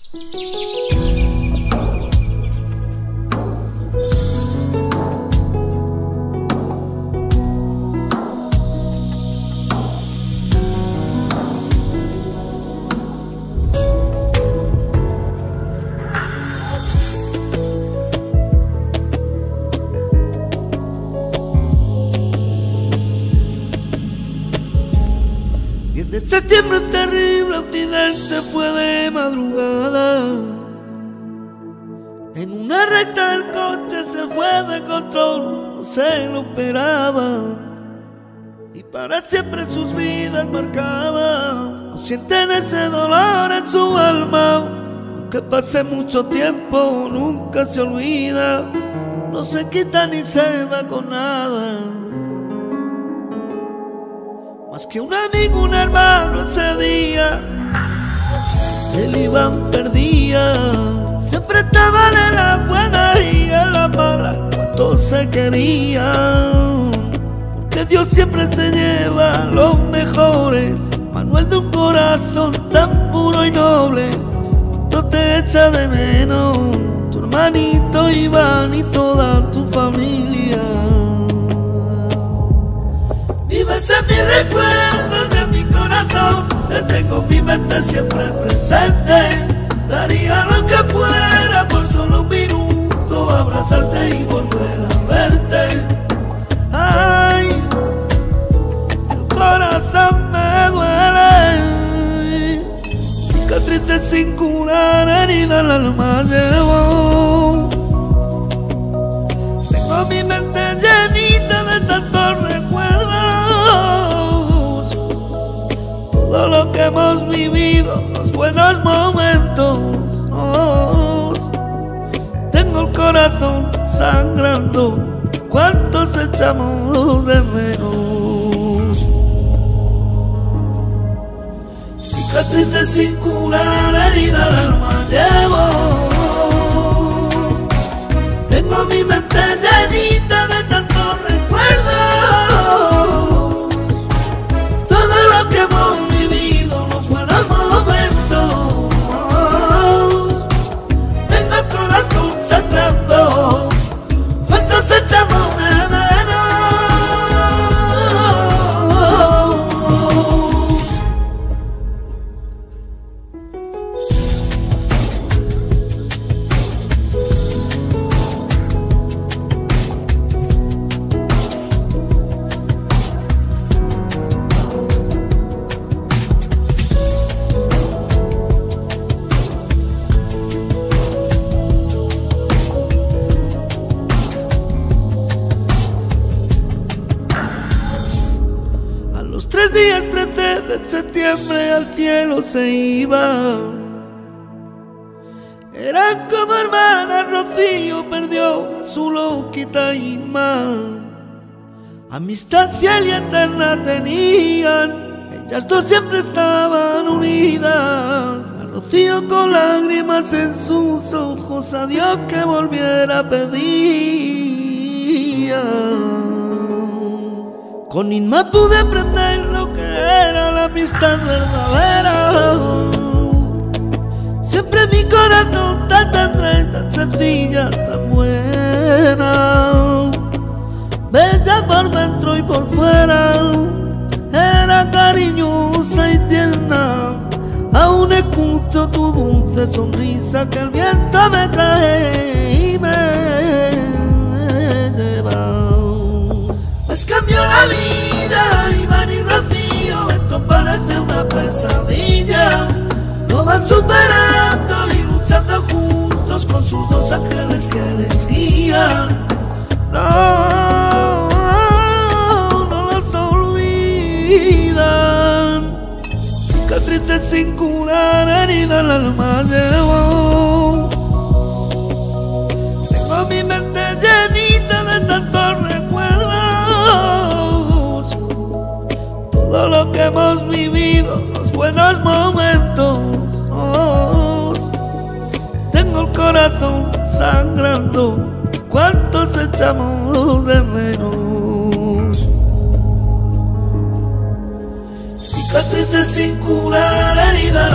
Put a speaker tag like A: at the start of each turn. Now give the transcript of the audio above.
A: De septiembre terrible accidente fue de madrugada. En una recta el coche se fue de control, no se lo esperaban y para siempre sus vidas marcaban. No sienten ese dolor en su alma, aunque pase mucho tiempo nunca se olvida, no se quita ni se va con nada. Más que un amigo, un hermano ese día, el Iván perdía. Siempre estaban en la buena y en la mala, cuando se querían. Porque Dios siempre se lleva a los mejores. Manuel, de un corazón tan puro y noble, cuánto te echa de menos tu hermanito Iván y toda tu familia. Vives en mis recuerdos de mi corazón, te tengo en mi mente siempre presente. Daría lo que fuera por solo un minuto, abrazarte y volver a verte. Ay, el corazón me duele, cicatrices sin curar, herida al alma llevo. Tengo mi mente llenita de tantos recuerdos, todo lo que hemos vivido, los buenos momentos. Tengo el corazón sangrando, cuántos echamos de menos. Cicatrices sin curar, herida al alma llevo. Tengo mi mente llenita de tantos recuerdos, todo lo que hemos vivido, los buenos momentos. Tengo el corazón sangrando, cuántos echamos de menos. A los 3 días 13 de septiembre al cielo se iba. Eran como hermanas, Rocío perdió a su loquita Inma. Amistad fiel y eterna tenían, ellas dos siempre estaban unidas. A Rocío con lágrimas en sus ojos, a Dios que volviera a pedir. Con Inma pude aprender lo que era la amistad verdadera. Siempre mi corazón tan tendré, tan sencilla, tan buena, bella por dentro y por fuera, era cariñosa y tierna. Aún escucho tu dulce sonrisa que el viento me trae y me lleva. Les cambió la vida, Iván y Rocío, esto parece una pesadilla. Lo van superando y luchando juntos con sus dos ángeles que les guían. No, no los olvidan. Cicatrices sin curar, herida al alma llevo. Tengo mi mente llenita de tantos recuerdos, todo lo que hemos vivido, los buenos momentos. Tengo el corazón sangrando, cuántos echamos de menos. Cicatrices sin curar, herida